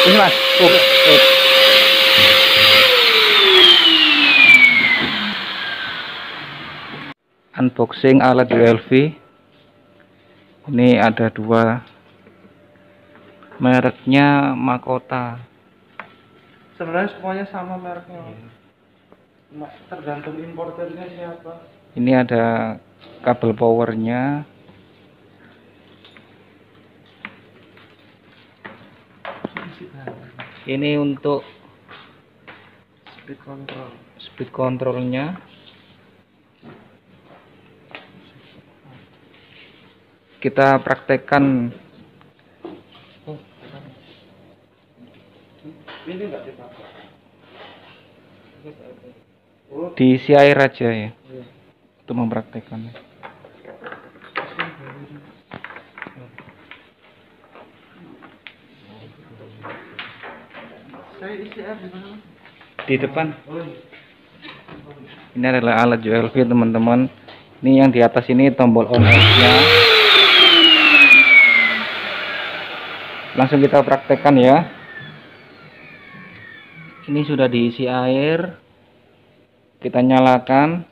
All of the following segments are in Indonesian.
Ini mas. Unboxing alat ULV. Ini ada dua, mereknya Makota. Sebenarnya semuanya sama mereknya. Tergantung importernya siapa. Ini ada kabel powernya. Ini untuk speed controlnya. Kita praktekkan. Ini enggak dipakai. Diisi air aja ya, untuk mempraktekannya. Saya isi air di mana? Di depan. Ini adalah alat ULV teman-teman. Ini yang di atas ini tombol on off-nya. Langsung kita praktekkan ya. Ini sudah diisi air. Kita nyalakan.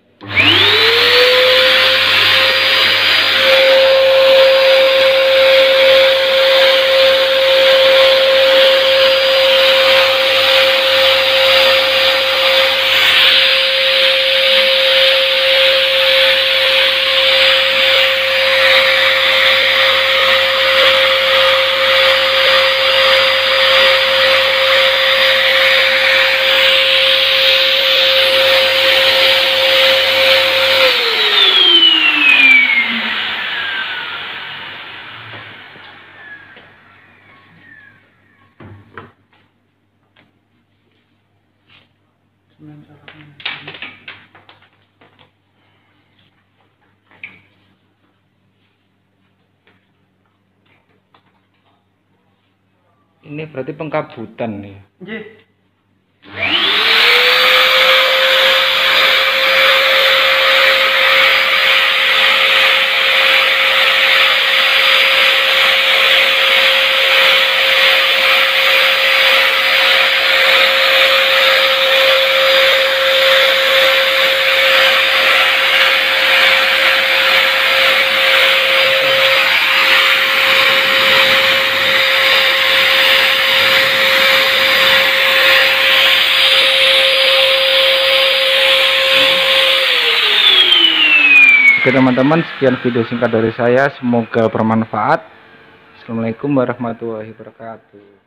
Ini berarti pengkabutan nih. Nggih. Oke teman-teman, sekian video singkat dari saya, semoga bermanfaat. Assalamualaikum warahmatullahi wabarakatuh.